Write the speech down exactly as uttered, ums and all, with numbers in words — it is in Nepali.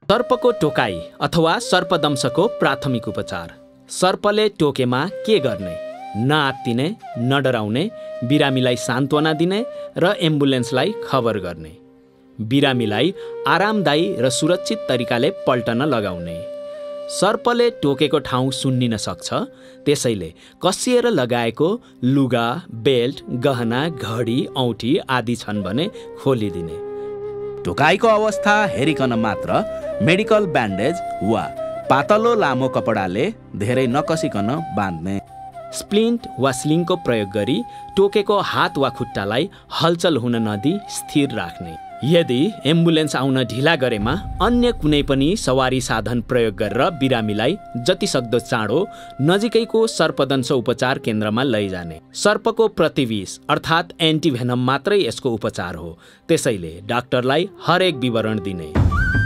सर्पको टोकाई अथवा सर्पदंशको प्राथमिक उपचार। सर्पले टोकेमा के गर्ने? नआत्तिने, नडराउने, बिरामीलाई सान्त्वना दिने र एम्बुलेन्सलाई खबर गर्ने। बिरामीलाई आरामदायी र सुरक्षित तरिकाले पल्टन लगाउने। सर्पले टोकेको ठाउँ सुन्निन सक्छ, त्यसैले कसिएर लगाएको लुगा, बेल्ट, गहना, घडी, औँठी आदि छन् भने खोलिदिने। टोकाइको अवस्था हेरिकन मात्र मेडिकल ब्यान्डेज वा पातलो लामो कपडाले धेरै नकसिकन बाँध्ने। स्प्लिन्ट वा स्लिङको प्रयोग गरी टोकेको हात वा खुट्टालाई हलचल हुन नदी स्थिर राख्ने। यदि एम्बुलेन्स आउन ढिला गरेमा अन्य कुनै पनि सवारी साधन प्रयोग गरेर बिरामीलाई जतिसक्दो चाँडो नजिकैको सर्पदंश उपचार केन्द्रमा लैजाने। सर्पको प्रतिविष अर्थात् एन्टिभेनम मात्रै यसको उपचार हो, त्यसैले डाक्टरलाई हरेक विवरण दिने।